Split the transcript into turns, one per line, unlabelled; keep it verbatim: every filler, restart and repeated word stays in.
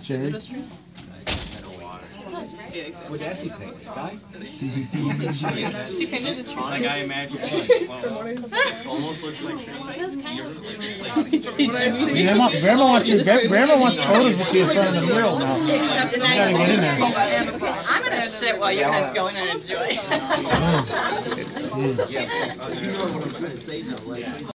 Jerry.
What does he paint? Sky?
Like I imagine, almost looks like
Grandma, Grandma wants your, Grandma wants photos with you in front of the mural now. You gotta get in there.
I'm gonna sit while you guys go in and enjoy.
Mm. Mm.